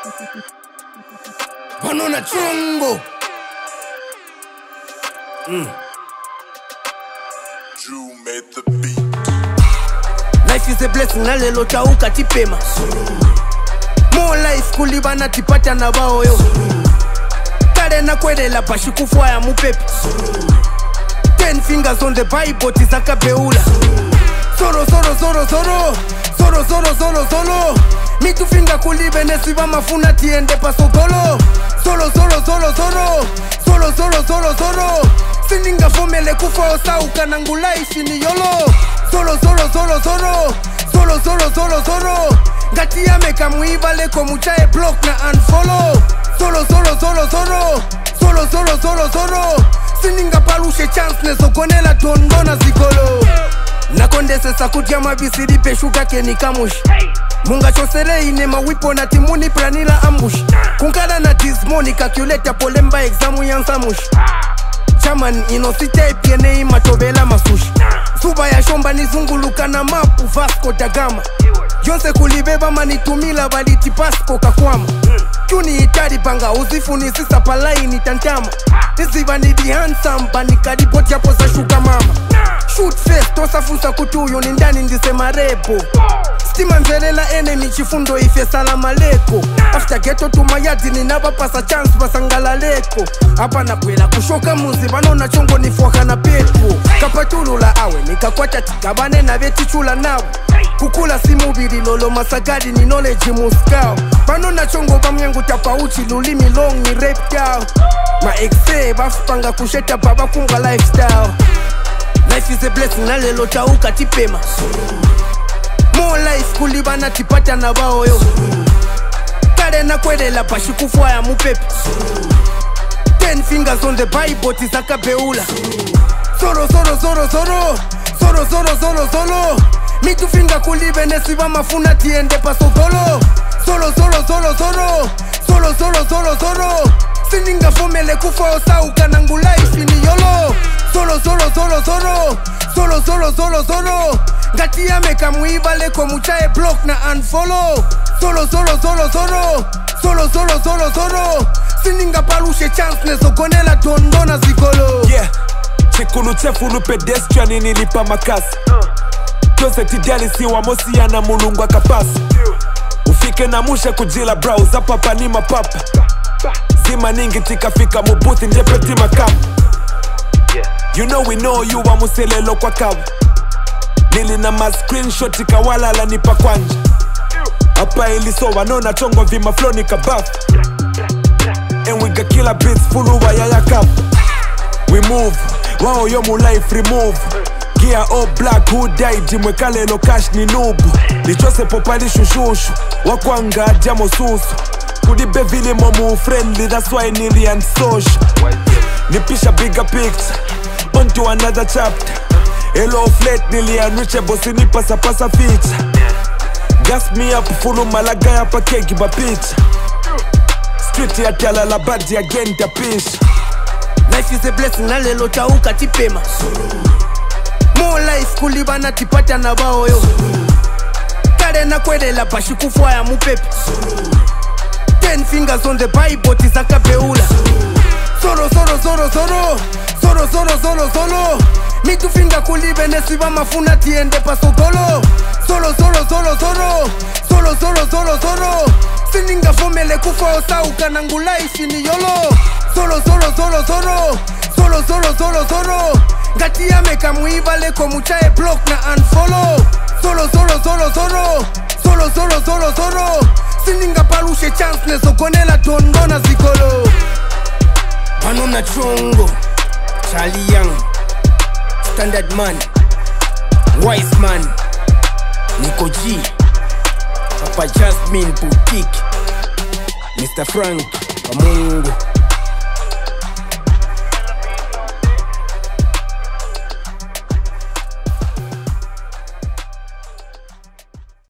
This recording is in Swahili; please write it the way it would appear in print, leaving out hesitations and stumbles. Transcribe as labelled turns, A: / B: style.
A: Banana chungo.
B: Drew made the beat.
A: Life is a blessing, na lelo chauka tipema. More life kulibana tipata na baoyo. Kare na kwede la pashikufwa ya mupepe. 10 fingers on the Bible tisaka beula. Soro soro soro soro. Soro soro soro soro. Mitu finga kulibe nesiba mafuna tiende pasogolo. Solo solo solo solo. Solo solo solo solo. Sininga fomele kufa osauka nangu life ni yolo. Solo solo solo solo. Solo solo solo solo. Gati ya meka muibale komuchae block na unfollow. Solo solo solo solo. Solo solo solo solo. Sininga palushe chance nesokonela tondona zikolo. Nakondese sakutia mabisiri peshuka keni kamushi. Munga chosele ine mawipo na timuni planila ambush. Kunkala na dismoni calculator polemba examu yansamushi. Chaman inosite piene imatobela masushi. Suba ya shomba nizunguluka na mapu Vasco da Gama. Yonse kulibeba manitumila baliti pasko kakwama. Tuni itari panga uzifu ni sisa palai ni tantama. Niziba ni di handsome panikadi poti hapo za shuka mama. Shoot face tosa fusa kutuyo ni ndani ndisema repo. Stima nzelela enemy chifundo ife salama leko. After ghetto to mayadi ni naba pasa chance basangala leko. Hapa na kwela kushoka muzi banona chongo ni fuaka na pepo. Kapatulula awe nikakwata tikabane na veti chula nawe. Kukula simubiri lolo masagadi ni knowledge muskao. Banona chongo bamyangu tapauchi lulimi long ni reptile. Ma exe bafupanga kusheta baba kunga lifestyle. Life is a blessing, na lelo chauka tipema. More life kulibana tipata na baoyo. Kare na kwede la pashikufwa ya mupepe. 10 fingers on the Bible tisaka beula. Soro soro soro soro. Soro soro soro soro. Mitu finga kulibe nesiba mafuna tiende pasogolo. Solo solo solo solo. Solo solo solo solo. Sininga fomele kufa osauka nangu life ni yolo. Solo solo solo solo. Solo solo solo solo. Gati ya meka muibale komuchae block na unfollow. Solo solo solo solo. Solo solo solo solo. Sininga palushe chance nesokonela tondona zikolo.
C: Yeah, chikulu chefulu pedestrian nilipa makasi. Jose tidali siwa mosi ya na mulungwa kapasi. Ufike na mushe kujila browse papa ni mapapa. Zima ningi tikafika mubuthi njepeti makapu. You know you wa muselelo kwa kawa. Nili na ma screenshot ikawala la nipa kwanja. Hapa iliso wanona chongo vima flow nika buff. And we got killer beats fulu wa yaya cup. We move, wow yo mu life remove. Gear all black who died jimwe kalelo cash ni nubu. Lichose popali shushushu, wakwanga jamo susu. Kudibe vile momu friendly, that's why nili and social. Nipisha bigger picture, on to another chapter. Hello flat nili unreachable, sinipa pasa feature. Gas me up, fulu malaga ya pa kegi ba pitch. Street ya tala la badi again tapish.
A: Life is a blessing, na lelo chauka tipema. More life kulibana tipata na baoyo. Kare na kwede la pashikufwa ya mupepe. 10 fingers on the Bible tisaka beula. Soro soro soro soro. Soro soro soro soro. Mitu finga kulibe nesiba mafuna tiende pasogolo. Solo solo solo solo. Solo solo solo solo. Sininga fomele kufa osauka nangu life ni yolo. Solo solo solo solo. Solo solo solo solo. Gati ya meka muibale komuchae block na unfollow. Solo solo solo solo. Solo solo solo solo. Sininga palushe chance nesokonela tondona zikolo. Banana chungo. Charlie Young. Standard man. Wise man. Nico G. Papa Jasmine Boutique. Mr. Frank Kamungu.